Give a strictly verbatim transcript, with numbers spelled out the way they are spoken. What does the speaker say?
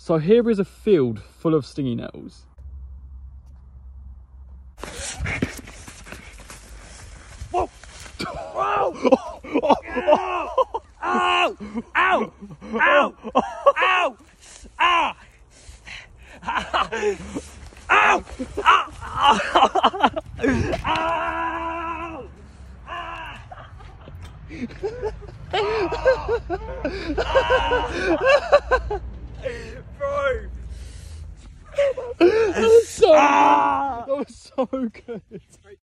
So here is a field full of stingy nettles. Whoa! Ow! Ow! Ow! Ow! Ow! Ow! Ah! Ow! Ow! Ow! Bro! That was so, that was so good.